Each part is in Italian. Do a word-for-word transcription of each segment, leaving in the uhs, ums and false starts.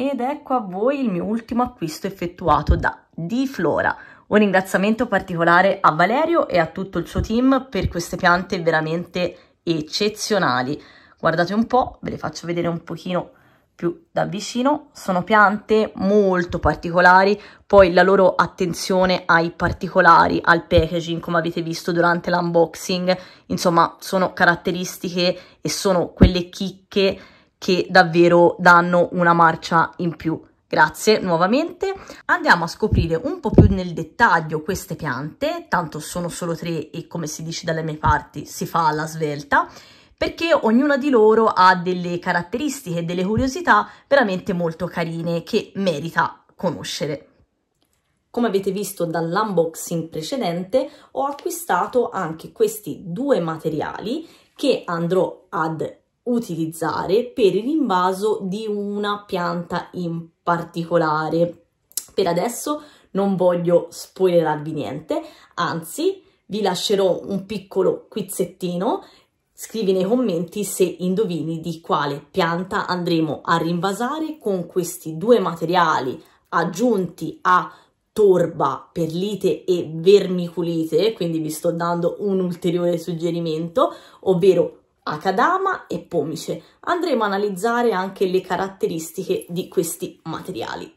Ed ecco a voi il mio ultimo acquisto effettuato da Di Flora. Un ringraziamento particolare a Valerio e a tutto il suo team per queste piante veramente eccezionali. Guardate un po', ve le faccio vedere un pochino più da vicino. Sono piante molto particolari, poi la loro attenzione ai particolari, al packaging, come avete visto durante l'unboxing, insomma sono caratteristiche e sono quelle chicche che davvero danno una marcia in più. Grazie nuovamente. Andiamo a scoprire un po' più nel dettaglio queste piante, tanto sono solo tre e come si dice dalle mie parti si fa alla svelta, perché ognuna di loro ha delle caratteristiche e delle curiosità veramente molto carine che merita conoscere. Come avete visto dall'unboxing precedente, ho acquistato anche questi due materiali che andrò ad utilizzare per il rinvaso di una pianta in particolare. Per adesso non voglio spoilerarvi niente, anzi vi lascerò un piccolo quizzettino. Scrivi nei commenti se indovini di quale pianta andremo a rinvasare con questi due materiali aggiunti a torba, perlite e vermiculite, quindi vi sto dando un ulteriore suggerimento, ovvero Akadama e pomice. Andremo a analizzare anche le caratteristiche di questi materiali.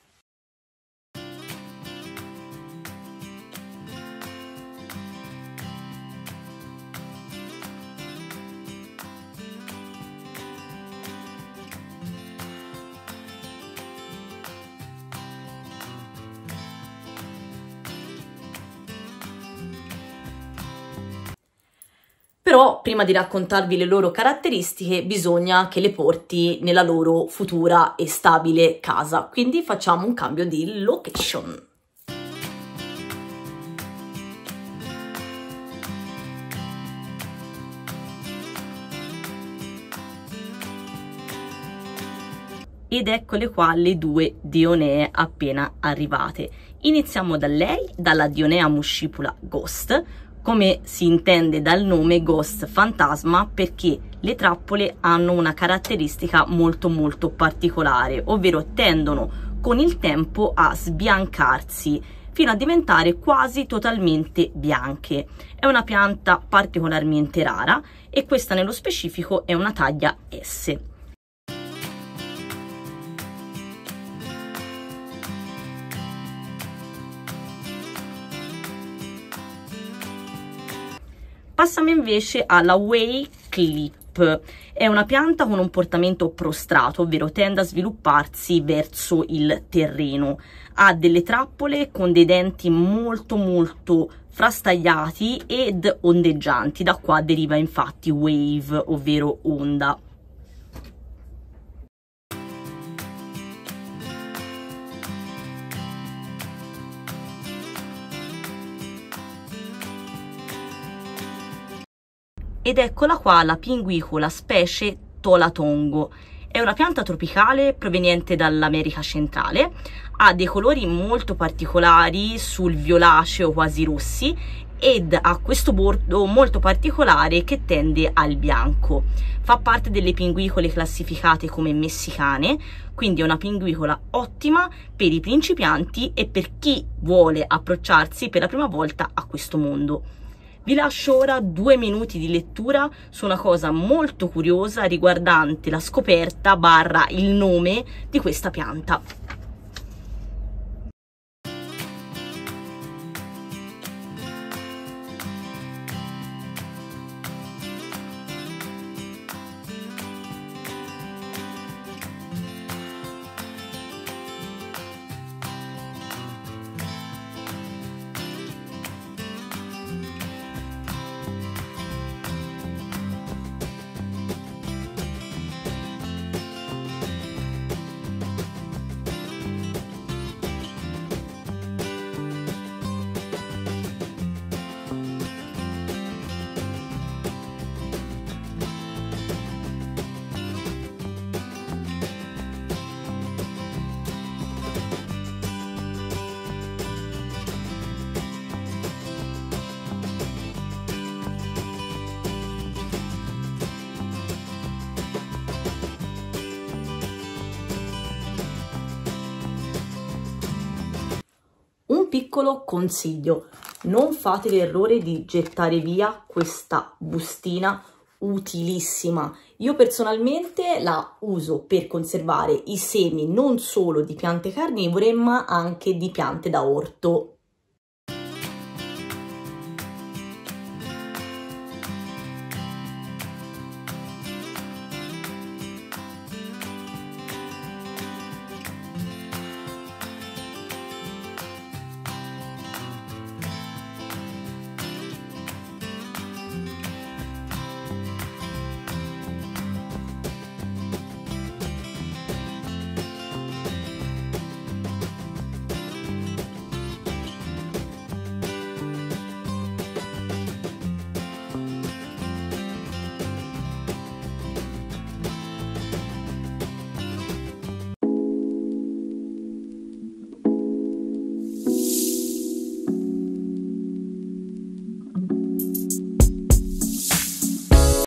Però prima di raccontarvi le loro caratteristiche bisogna che le porti nella loro futura e stabile casa, quindi facciamo un cambio di location. Ed eccole qua le due Dionee appena arrivate. Iniziamo da lei, dalla Dionea muscipula Ghost. Come si intende dal nome Ghost fantasma, perché le trappole hanno una caratteristica molto molto particolare, ovvero tendono con il tempo a sbiancarsi fino a diventare quasi totalmente bianche. È una pianta particolarmente rara e questa nello specifico è una taglia S. Passiamo invece alla Way Clip. È una pianta con un portamento prostrato, ovvero tende a svilupparsi verso il terreno. Ha delle trappole con dei denti molto molto frastagliati ed ondeggianti, da qua deriva infatti wave, ovvero onda. Ed eccola qua la pinguicola specie Tolatongo. È una pianta tropicale proveniente dall'America centrale, ha dei colori molto particolari sul violaceo quasi rossi ed ha questo bordo molto particolare che tende al bianco. Fa parte delle pinguicole classificate come messicane, quindi è una pinguicola ottima per i principianti e per chi vuole approcciarsi per la prima volta a questo mondo. Vi lascio ora due minuti di lettura su una cosa molto curiosa riguardante la scoperta barra il nome di questa pianta. piccolo consiglio: non fate l'errore di gettare via questa bustina utilissima. Io personalmente la uso per conservare i semi non solo di piante carnivore ma anche di piante da orto